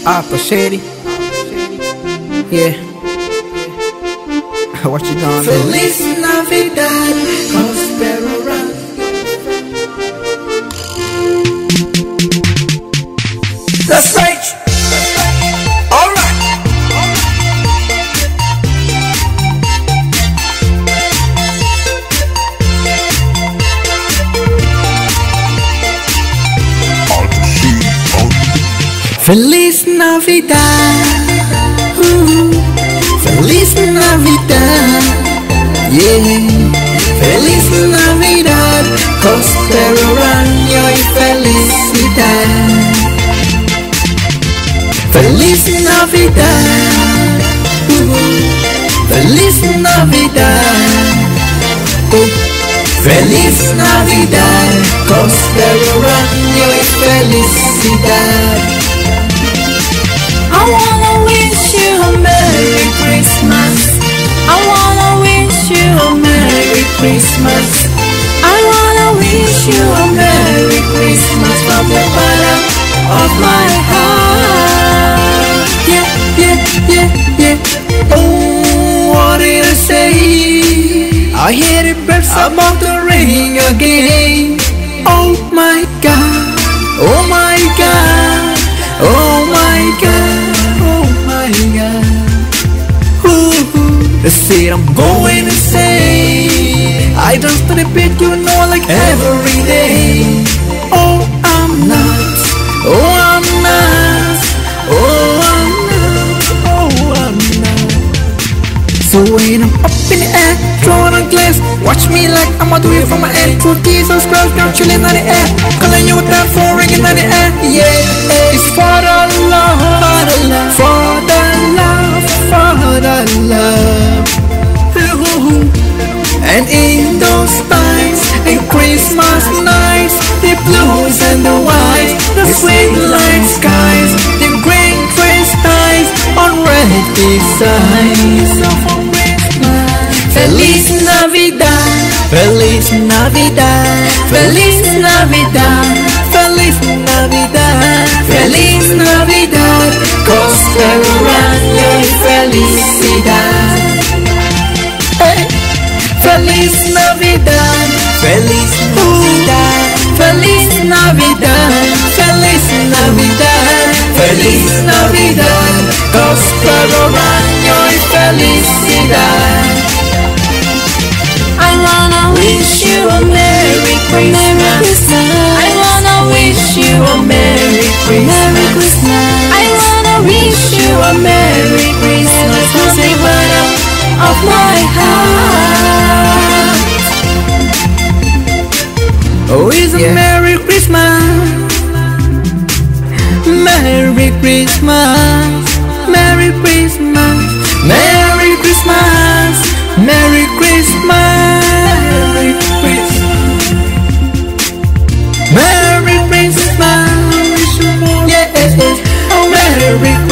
Upper Shady. Yeah. What you gonna do? Feliz Navidad, Prospero Run. That's right. Alright. Feliz Navidad. Feliz Navidad, yeah. Feliz Navidad, prospero año y felicidad. Feliz Navidad, Feliz Navidad, Feliz Navidad, prospero año y felicidad. I wanna wish you a Merry Christmas. I wanna wish you a Merry Christmas. I wanna wish you a Merry Christmas from the bottom of my heart. Yeah, yeah, yeah, yeah. Oh, what did I say? I hear the birds about to ring again. Oh my God, oh my God, oh my God, oh my God. Ooh, they said I'm going insane. I dance to the beat, you know, like every day. Oh, I'm nuts, oh, I'm nuts, oh, I'm nuts, oh, I'm nuts. So when I'm up in the air, throwing a glass, watch me like I'ma do it from my head. Through Jesus Christ, I'm chilling on the air, calling you with that phone ringing on the air. Yeah, it's for the love, for the love, for the love, for the love. And in those times, in Christmas nights, the blues and the whites, the sweet light skies, the green gray skies on red designs. Feliz Navidad, Feliz Navidad, Feliz Navidad, Feliz Navidad, Feliz Navidad, prospero año y felicidad. Hey. Feliz Navidad, Feliz Navidad, Feliz Navidad, Feliz Navidad, Feliz Navidad, prospero año y felicidad. I wanna wish you a Merry Christmas. I wanna wish you a Merry Christmas. I wanna wish you a Merry Christmas from the bottom of my heart. Oh, it's a Merry Christmas, Merry Christmas, Merry Christmas, Merry Christmas, Merry Christmas, Merry Christmas, Merry Christmas, yes, oh Merry